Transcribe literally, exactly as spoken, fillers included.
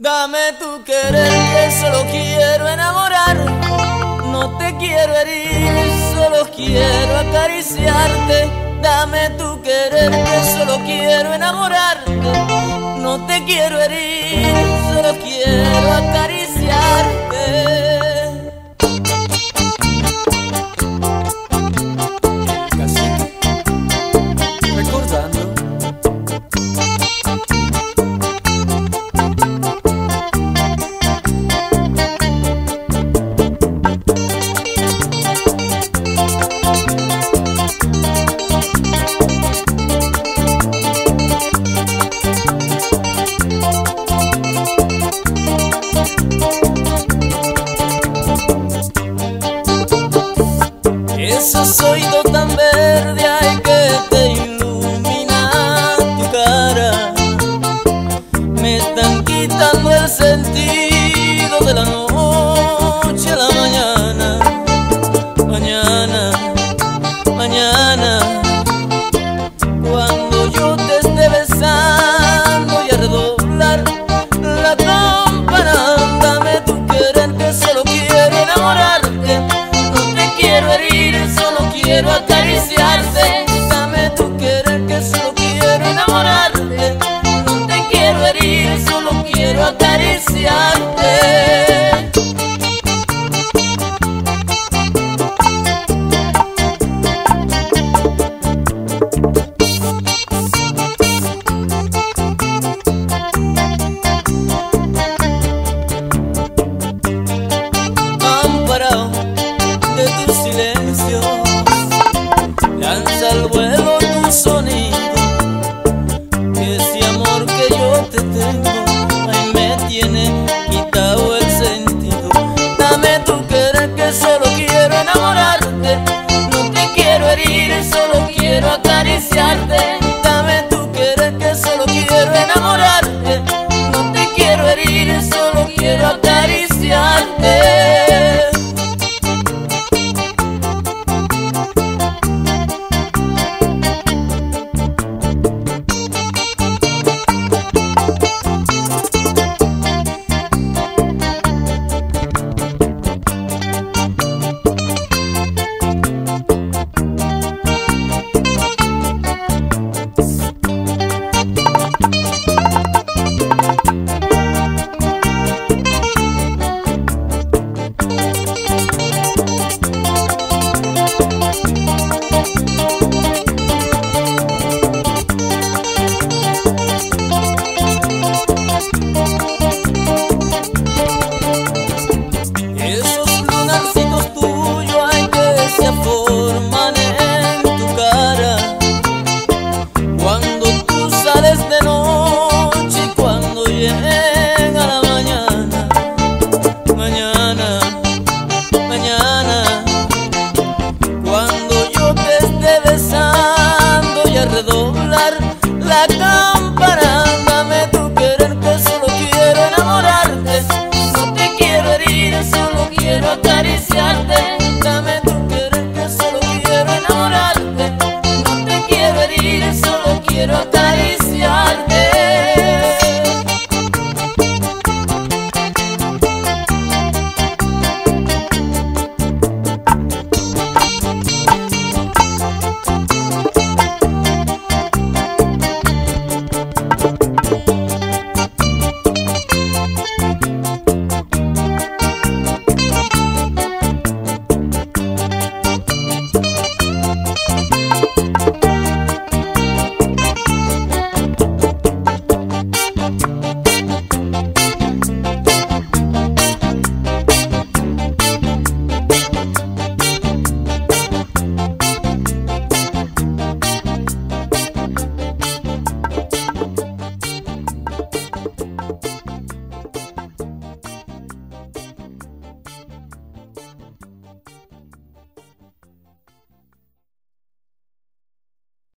Dame tu querer que solo quiero enamorar. No te quiero herir, solo quiero acariciarte. Dame tu querer que solo quiero enamorarte. No te quiero herir, solo quiero acariciarte. Esos oídos tan verdes hay que te ilumina tu cara, me están quitando el sentido de la noche a la mañana. Mañana, mañana, cuando yo te esté besando y a redoblar la campana. Dame tu querer que solo quiero enamorarte. No te quiero herir, solo quiero acariciarte. Dame tu querer que solo quiero enamorarte. No te quiero herir, solo quiero acariciarte.